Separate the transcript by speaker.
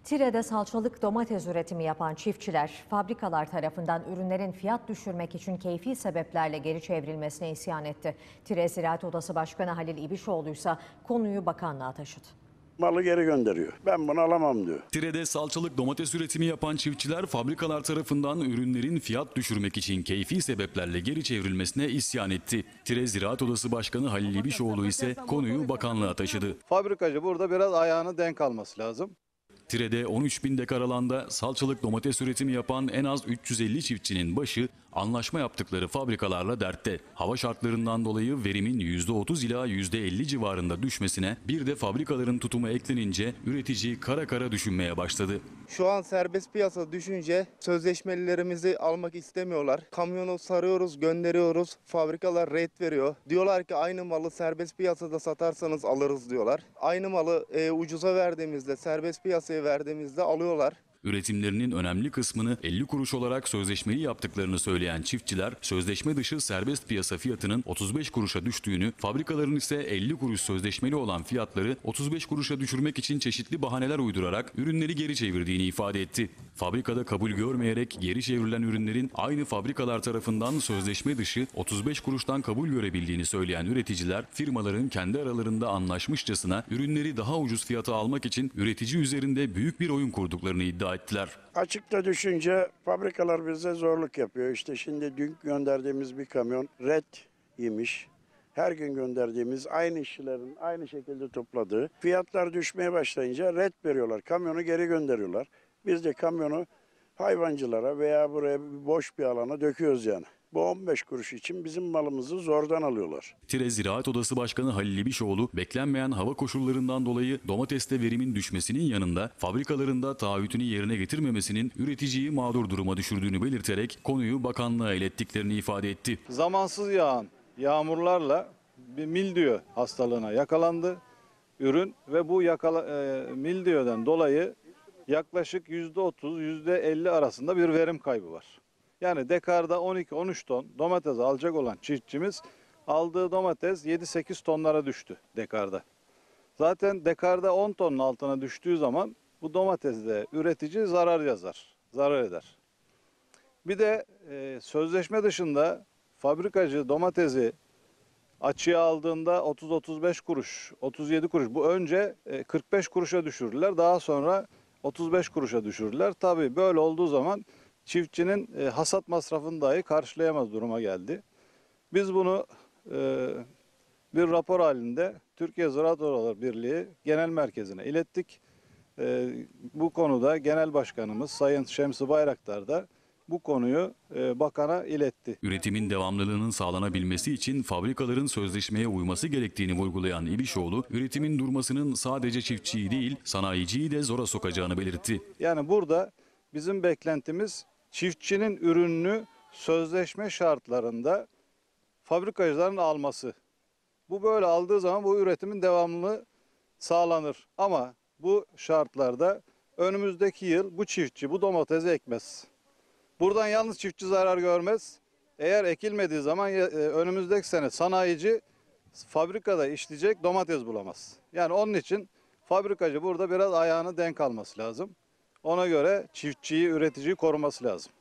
Speaker 1: Tire'de salçalık domates üretimi yapan çiftçiler, fabrikalar tarafından ürünlerin fiyat düşürmek için keyfi sebeplerle geri çevrilmesine isyan etti. Tire Ziraat Odası Başkanı Halil İbişoğlu ise konuyu bakanlığa taşıdı.
Speaker 2: Malı geri gönderiyor. Ben bunu alamam diyor.
Speaker 3: Tire'de salçalık domates üretimi yapan çiftçiler fabrikalar tarafından ürünlerin fiyat düşürmek için keyfi sebeplerle geri çevrilmesine isyan etti. Tire Ziraat Odası Başkanı Halil İbişoğlu ise konuyu bakanlığa taşıdı.
Speaker 4: Fabrikacı burada biraz ayağını denk alması lazım.
Speaker 3: Tire'de 13.000 dekar alanda salçalık domates üretimi yapan en az 350 çiftçinin başı anlaşma yaptıkları fabrikalarla dertte. Hava şartlarından dolayı verimin %30 ila %50 civarında düşmesine bir de fabrikaların tutumu eklenince üretici kara kara düşünmeye başladı.
Speaker 5: Şu an serbest piyasa düşünce sözleşmelilerimizi almak istemiyorlar. Kamyonu sarıyoruz, gönderiyoruz. Fabrikalar ret veriyor. Diyorlar ki aynı malı serbest piyasada satarsanız alırız diyorlar. Aynı malı ucuza verdiğimizde, serbest piyasaya verdiğimizde alıyorlar.
Speaker 3: Üretimlerinin önemli kısmını 50 kuruş olarak sözleşmeli yaptıklarını söyleyen çiftçiler, sözleşme dışı serbest piyasa fiyatının 35 kuruşa düştüğünü, fabrikaların ise 50 kuruş sözleşmeli olan fiyatları 35 kuruşa düşürmek için çeşitli bahaneler uydurarak ürünleri geri çevirdiğini ifade etti. Fabrikada kabul görmeyerek geri çevrilen ürünlerin aynı fabrikalar tarafından sözleşme dışı 35 kuruştan kabul görebildiğini söyleyen üreticiler, firmaların kendi aralarında anlaşmışçasına ürünleri daha ucuz fiyata almak için üretici üzerinde büyük bir oyun kurduklarını iddia ettiler.
Speaker 2: Açıkta düşünce fabrikalar bize zorluk yapıyor. İşte şimdi dün gönderdiğimiz bir kamyon red yemiş. Her gün gönderdiğimiz aynı işçilerin aynı şekilde topladığı. Fiyatlar düşmeye başlayınca red veriyorlar. Kamyonu geri gönderiyorlar. Biz de kamyonu hayvancılara veya buraya boş bir alana döküyoruz yani. Bu 15 kuruş için bizim malımızı zordan alıyorlar.
Speaker 3: Tire Ziraat Odası Başkanı Halil İbişoğlu, beklenmeyen hava koşullarından dolayı domateste verimin düşmesinin yanında fabrikalarında taahhütünü yerine getirmemesinin üreticiyi mağdur duruma düşürdüğünü belirterek konuyu bakanlığa ilettiklerini ifade etti.
Speaker 4: Zamansız yağan yağmurlarla bir mildiyo hastalığına yakalandı ürün ve bu mildiyodan dolayı yaklaşık %30, %50 arasında bir verim kaybı var. Yani dekarda 12-13 ton domates alacak olan çiftçimiz aldığı domates 7-8 tonlara düştü dekarda. Zaten dekarda 10 tonun altına düştüğü zaman bu domatesde üretici zarar yazar, zarar eder. Bir de sözleşme dışında fabrikacı domatesi açığa aldığında 30-35 kuruş, 37 kuruş, bu önce 45 kuruşa düşürdüler, daha sonra 35 kuruşa düşürdüler. Tabii böyle olduğu zaman çiftçinin hasat masrafını dahi karşılayamaz duruma geldi. Biz bunu bir rapor halinde Türkiye Ziraat Odaları Birliği Genel Merkezi'ne ilettik. Bu konuda Genel Başkanımız Sayın Şemsi Bayraktar da bu konuyu bakana iletti.
Speaker 3: Üretimin devamlılığının sağlanabilmesi için fabrikaların sözleşmeye uyması gerektiğini vurgulayan İbişoğlu, üretimin durmasının sadece çiftçiyi değil, sanayiciyi de zora sokacağını belirtti.
Speaker 4: Yani burada bizim beklentimiz çiftçinin ürününü sözleşme şartlarında fabrikacıların alması. Bu böyle aldığı zaman bu üretimin devamlılığı sağlanır. Ama bu şartlarda önümüzdeki yıl bu çiftçi bu domatesi ekmez. Buradan yalnız çiftçi zarar görmez. Eğer ekilmediği zaman önümüzdeki sene sanayici fabrikada işleyecek domates bulamaz. Yani onun için fabrikacı burada biraz ayağını denk alması lazım. Ona göre çiftçiyi, üreticiyi koruması lazım.